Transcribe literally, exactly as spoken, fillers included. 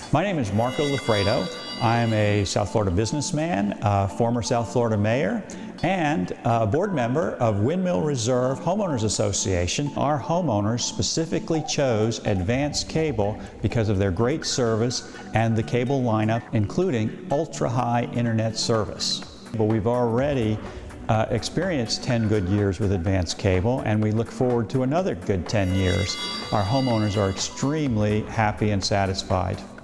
My name is Marco Lafredo. I'm a South Florida businessman, a former South Florida mayor, and a board member of Windmill Reserve Homeowners Association. Our homeowners specifically chose Advance Cable because of their great service and the cable lineup, including ultra-high internet service. But we've already uh, experienced ten good years with Advance Cable, and we look forward to another good ten years. Our homeowners are extremely happy and satisfied.